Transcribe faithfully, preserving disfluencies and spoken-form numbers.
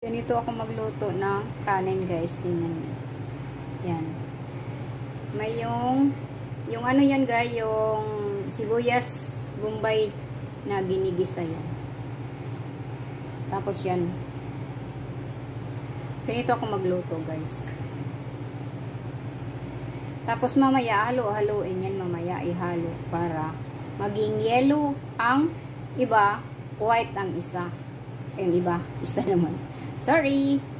Ganito ako magluto ng kanin guys. Tingnan niyo. Yan. May yung yung ano yan guys, yung sibuyas Bombay na ginigisa yan. Tapos yan. Ganito ako magluto guys. Tapos mamaya halo-haloin yan, mamaya ihalo para maging yellow ang iba, white ang isa. Yung iba, isa naman. Sorry.